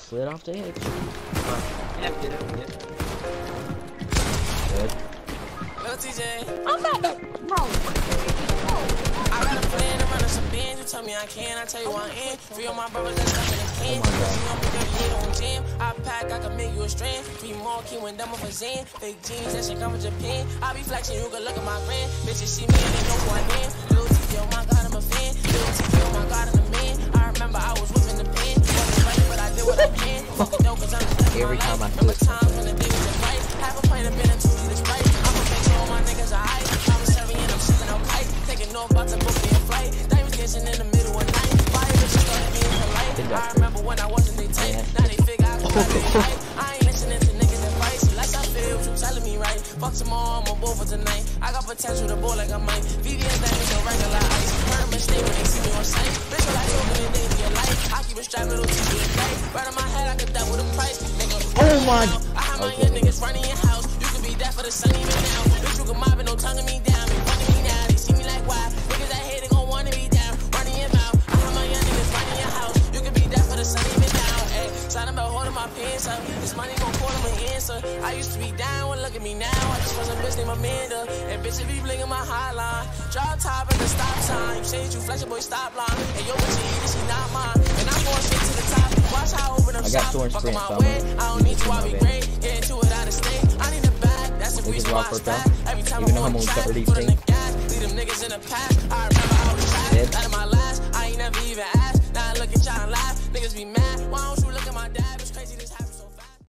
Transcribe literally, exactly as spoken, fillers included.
slid off the edge. Yeah, get it, yeah. Good. Little T J, I'm about to, bro. I got a plan to run some bands. You tell me I can, I tell you I am. Free all my brothers that's up in the can. You know me, dirty hit on jam. I pack, I can make you a strand. Free more key when done with a Zan. Fake jeans, that shit come from Japan. I be flexing, you can look at my grand. Bitches see me and they know who I am. Little T J, oh my god, I'm a fan. Little T J, oh my god, I'm a man. I remember I was whipping the pen. Wasn't right, but I did what I can. Fuck it though, cause I'm just Every time I remember times when the day was right. Half a pint of been into the sprite. I'm a fake, all my niggas are hype. I'm serving and I'm shipping out kite. Taking off, about to book me a flight. They was dancing in the middle of night. Fire bitches started being polite. I remember when I wasn't they tight. Now they figure I can ride it right. I ain't listening to niggas advice. Like I feel what you telling me right. Fuck tomorrow, I'm a bull for tonight. I got potential to ball like I might. V V S that ain't no regular ice. Heard a mistake when they see me on sight. Bitch, I like open the day of your life. I keep a strap, little T V at night. Right on my head, I could double the price. Nigga, oh my. I have my young niggas running your house. You could be that for the sun even now. Bitch, you can mob it, no tonguing me down. They running me now, they see me like why. Niggas that hate, they gon' wanna be down. Running your mouth. I have my young niggas running your house. You could be that for the sun even now. Ayy, sign about holding my pants up. This money gon' call them an answer. I used to be down, well, look at me now. I just was a bitch named Amanda. And bitches be blinking my hotline. Drop top at the stop sign. You say that you flex your boy stop line. And yo, bitch, you eat it, she not mine. And I'm going straight to the top. Watch how I open up shop. Fuck on my way. I don't need you, I be great. Get into it out of state. I need a bag. That's the reason why I stack. Every time I want to track, put in the gas. Leave them niggas in the past. I remember I was trapped. Out of my last. I ain't never even asked. Now I look at y'all and laugh. Niggas be mad. Why don't you look at my dad? It's crazy this